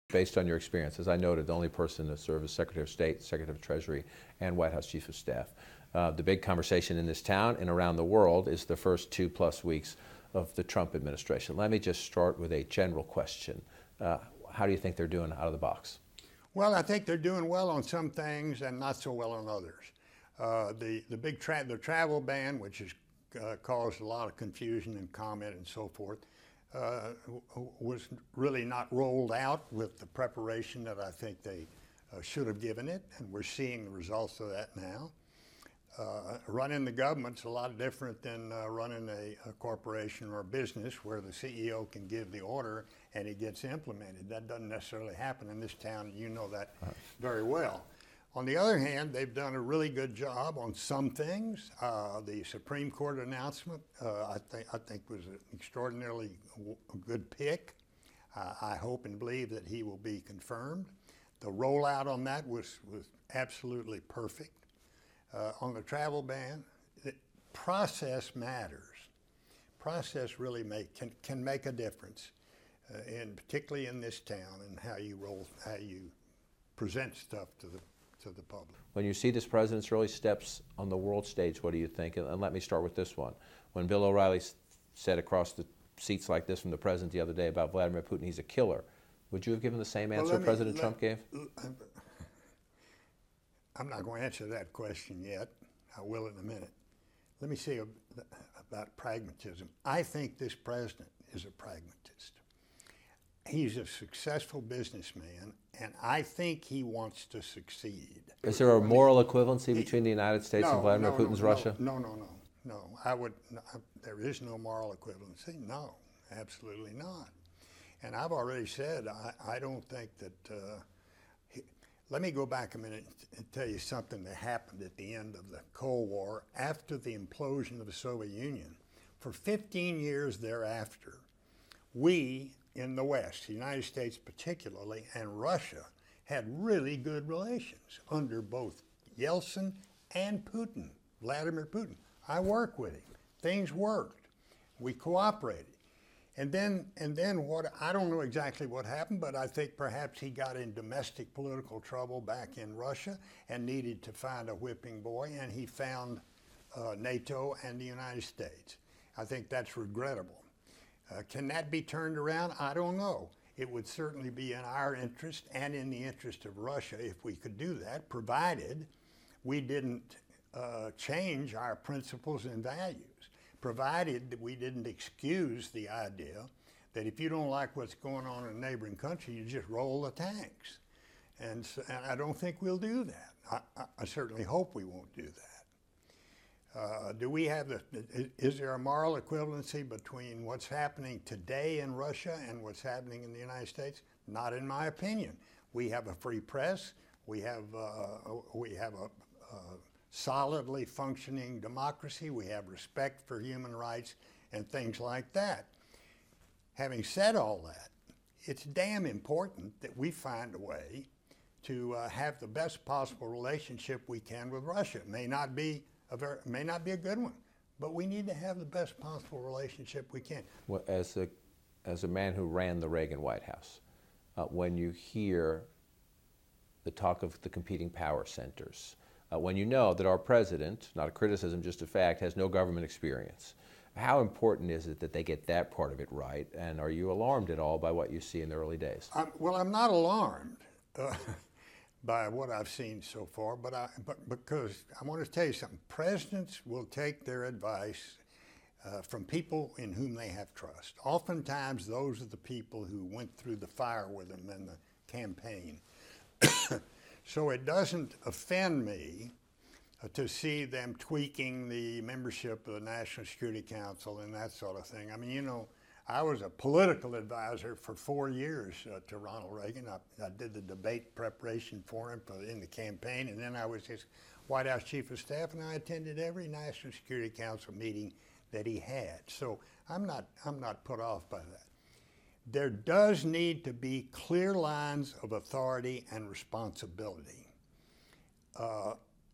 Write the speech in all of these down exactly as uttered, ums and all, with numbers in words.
Based on your experience, as I noted, the only person to serve as Secretary of State, Secretary of Treasury, and White House Chief of Staff. Uh, the big conversation in this town and around the world is the first two plus weeks of the Trump administration. Let me just start with a general question. Uh, how do you think they're doing out of the box? Well, I think they're doing well on some things and not so well on others. Uh, the the big tra- the travel ban, which has uh, caused a lot of confusion and comment and so forth, uh, w- was really not rolled out with the preparation that I think they uh, should have given it, and we're seeing the results of that now. Uh, running the government's a lot different than uh, running a, a corporation or a business where the C E O can give the order and it gets implemented. That doesn't necessarily happen in this town. You know that very well. On the other hand, they've done a really good job on some things. Uh, the Supreme Court announcement, uh, I think, I think was an extraordinarily w- good pick. Uh, I hope and believe that he will be confirmed. The rollout on that was, was absolutely perfect. Uh, on the travel ban, the process matters. Process really make, can, can make a difference, uh, and particularly in this town and how you roll, how you present stuff to the to the public. When you see this president's early steps on the world stage, what do you think? And, and let me start with this one. When Bill O'Reilly s- said across the seats like this from the president the other day about Vladimir Putin, he's a killer, would you have given the same answer well, me, President let, Trump gave? I'm not going to answer that question yet. I will in a minute. Let me say about pragmatism. I think this president is a pragmatist. He's a successful businessman, and I think he wants to succeed. Is there a moral equivalency between the United States no, and Vladimir no, Putin's no, Russia? No, no, no, no. I would. No, there is no moral equivalency. No, absolutely not. And I've already said I, I don't think that. Uh, he, let me go back a minute and tell you something that happened at the end of the Cold War after the implosion of the Soviet Union. For fifteen years thereafter, we in the West, the United States particularly, and Russia had really good relations under both Yeltsin and Putin, Vladimir Putin. I worked with him. Things worked. We cooperated. And then, and then what, I don't know exactly what happened, but I think perhaps he got in domestic political trouble back in Russia and needed to find a whipping boy, and he found uh, NATO and the United States. I think that's regrettable. Uh, can that be turned around? I don't know. It would certainly be in our interest and in the interest of Russia if we could do that, provided we didn't uh, change our principles and values, provided that we didn't excuse the idea that if you don't like what's going on in a neighboring country, you just roll the tanks. And, so, and I don't think we'll do that. I, I, I certainly hope we won't do that. Uh, do we have the, is there a moral equivalency between what's happening today in Russia and what's happening in the United States? Not in my opinion. We have a free press. We have, uh, we have a, a solidly functioning democracy. We have respect for human rights and things like that. Having said all that, it's damn important that we find a way to uh, have the best possible relationship we can with Russia. It may not be A very, may not be a good one, but we need to have the best possible relationship we can. Well, as a, as a man who ran the Reagan White House, uh, when you hear the talk of the competing power centers, uh, when you know that our president, not a criticism, just a fact, has no government experience, how important is it that they get that part of it right? And are you alarmed at all by what you see in the early days? I'm, well, I'm not alarmed. Uh, by what I've seen so far, but I, but because I want to tell you something, presidents will take their advice uh, from people in whom they have trust. Oftentimes, those are the people who went through the fire with them in the campaign. So it doesn't offend me uh, to see them tweaking the membership of the National Security Council and that sort of thing. I mean, you know, I was a political advisor for four years uh, to Ronald Reagan. I, I did the debate preparation for him for, in the campaign, and then I was his White House Chief of Staff, and I attended every National Security Council meeting that he had. So I'm not, I'm not put off by that. There does need to be clear lines of authority and responsibility. Uh,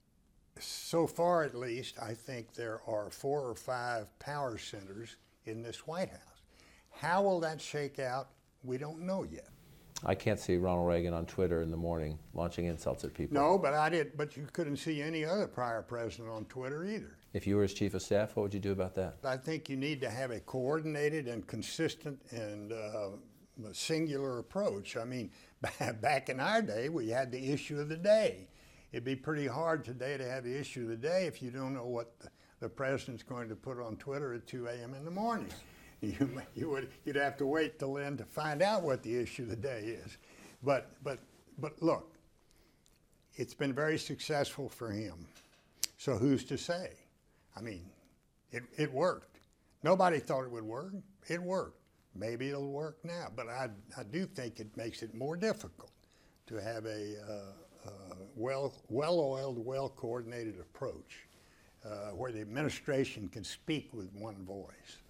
so far, at least, I think there are four or five power centers in this White House. How will that shake out? We don't know yet. I can't see Ronald Reagan on Twitter in the morning launching insults at people. No, but I did. But you couldn't see any other prior president on Twitter either. If you were his chief of staff, what would you do about that? I think you need to have a coordinated and consistent and uh, singular approach. I mean, back in our day, we had the issue of the day. It'd be pretty hard today to have the issue of the day if you don't know what the, the president's going to put on Twitter at two a.m. in the morning. You, you would, you'd have to wait till then to find out what the issue of the day is. But, but, but look, it's been very successful for him. So who's to say? I mean, it, it worked. Nobody thought it would work. It worked. Maybe it'll work now. But I, I do think it makes it more difficult to have a uh, uh, well, well-oiled, well-coordinated approach uh, where the administration can speak with one voice.